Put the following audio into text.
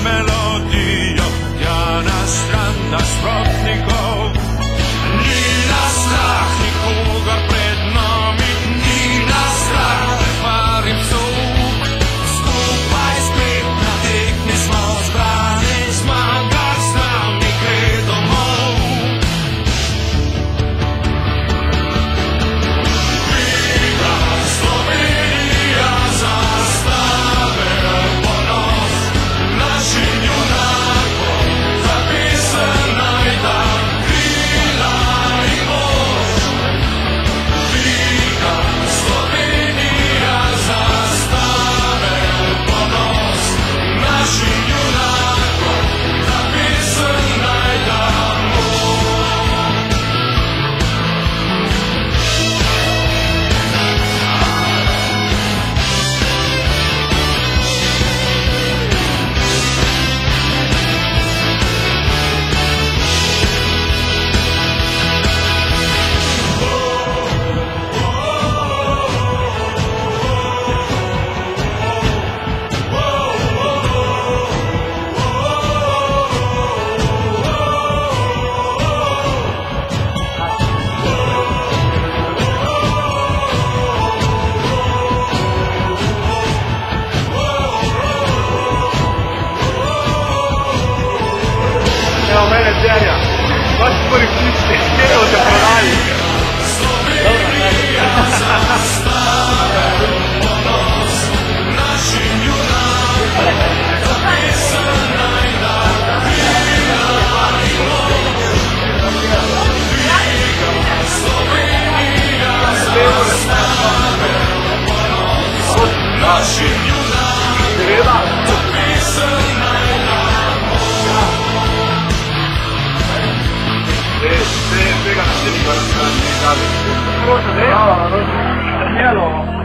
melodijo, pjana stran nasprotnikov. Ni nas strah nikogar pred nami, ni nas strah preparim souk. Skupaj spet na tekmi smo zbrani, zmagar s nami gre domov. Dviga Slovenija zastave, ponos našim junakom, zapisan naj dan krila in moč. Dviga Slovenija zastave, ponos našim junakom, zapisan naj dan moč. Evo mene Đerja, baš prvi kličke, evo te prodali. Slovenija zastave, ponos našim junakom, zapisan naj dan krila in moč. Dviga Slovenija zastave, ponos našim junakom, zapisan naj dan moč. Tega ne sliši, da se ne da. Prosim, ne? Danijelo.